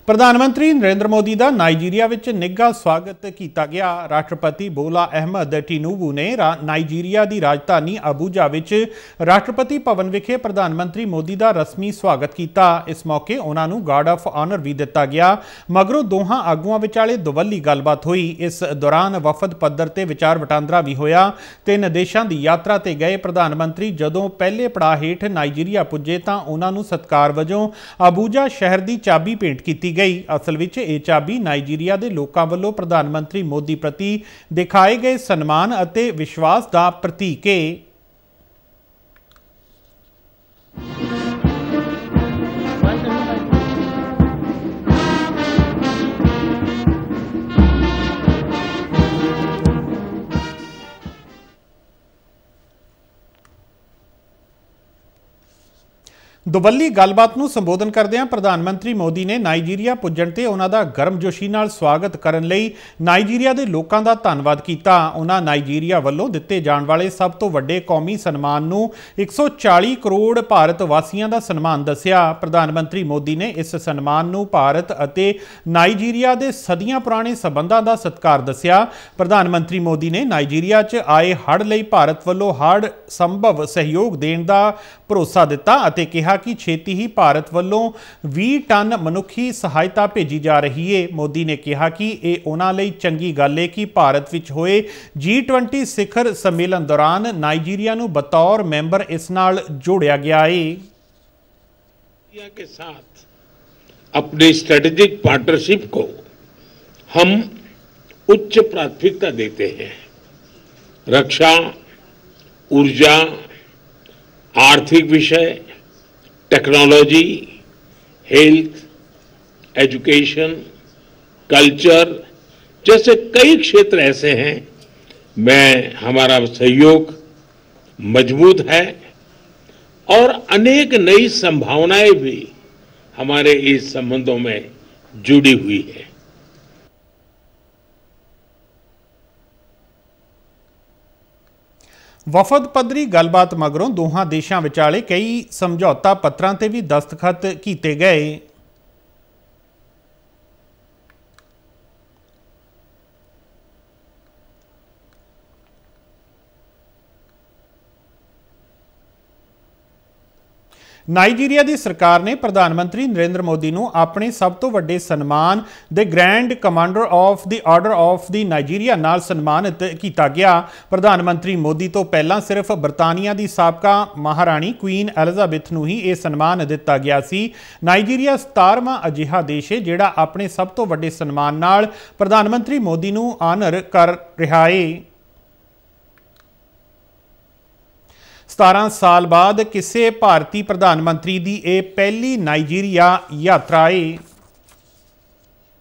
प्रधानमंत्री नरेंद्र मोदी का नाइजीरिया विच निघा स्वागत किया गया। राष्ट्रपति बोला अहमद टिनुबू ने नाइजीरिया की राजधानी अबूजा विच राष्ट्रपति भवन विखे प्रधानमंत्री मोदी का रस्मी स्वागत किया। इस मौके उन्होंने गार्ड ऑफ ऑनर भी दिता गया। मगरों दोहां आगुआं विचाले दुवल्ली गलबात हुई। इस दौरान वफद पद्धर ते विचार वटांदरा भी होया। 3 देशों की यात्रा ते गए प्रधानमंत्री जदों पहले पड़ाव हेठ नाइजीरिया पुजे तां उन्होंने सत्कार वजों अबूजा शहर की चाबी भेंट की गई। असल विच ये चाबी नाइजीरिया के लोगों वालों प्रधानमंत्री मोदी प्रति दिखाए गए सन्मान अते विश्वास का प्रतीक है। दुवल्ली गलबात नूं संबोधन करदिआं प्रधानमंत्री मोदी ने नाइजीरिया पुजण ते उन्हां दा गर्मजोशी नाल स्वागत करन लई नाइजीरिया दे लोकां दा धन्नवाद कीता। उन्हां नाइजीरिया वल्लों दित्ते जाण वाले सब तो वड्डे कौमी सन्मान नूं 140 करोड़ भारत वासियां दा सन्मान दस्सिआ। प्रधानमंत्री मोदी ने इस सन्मान नूं भारत अते नाइजीरिया दे सदियां पुराने संबंधां दा सत्कार दस्सिआ। प्रधानमंत्री मोदी ने नाइजीरिया च आए हड़ लई भारत वल्लों हड़ संभव सहयोग देण दा भरोसा दिता अते कहा कि छेती ही भारत वल्लों 20 टन मनुखी सहायता भेजी जा रही है। मोदी ने कहा कि यह उन्हां लई चंगी गल है कि भारत विच होए G20 शिखर सम्मेलन दौरान नाइजीरिया नूं बतौर मैंबर इस नाल जोड़िया गया है। के साथ अपनी स्ट्रेटेजिक पार्टनरशिप को हम उच्च प्राथमिकता देते हैं। रक्षा, ऊर्जा, आर्थिक विषय, टेक्नोलॉजी, हेल्थ, एजुकेशन, कल्चर जैसे कई क्षेत्र ऐसे हैं में हमारा सहयोग मजबूत है और अनेक नई संभावनाएं भी हमारे इस संबंधों में जुड़ी हुई है। वफद पद्धरी गलबात मगरों दोहां देशों विचाले कई समझौता पत्रां ते भी दस्तखत किए गए। नाइजीरिया की सरकार ने प्रधानमंत्री नरेंद्र मोदी को अपने सब तो वड्डे सन्मान the grand commander of the order of the Nigeria नाल सन्मानित किया गया। प्रधानमंत्री मोदी तो पहला सिर्फ बरतानिया की साबका महाराणी क्वीन एलिजाबेथ नूं ही यह सन्मान दिता गया सी। नाइजीरिया 17वां अजिहा देश है जिहड़ा अपने सब तो वड्डे सन्मान नाल प्रधानमंत्री मोदी नूं आनर कर रहा है। 17 साल बाद किसी भारतीय प्रधानमंत्री की यह पहली नाइजीरिया यात्रा है।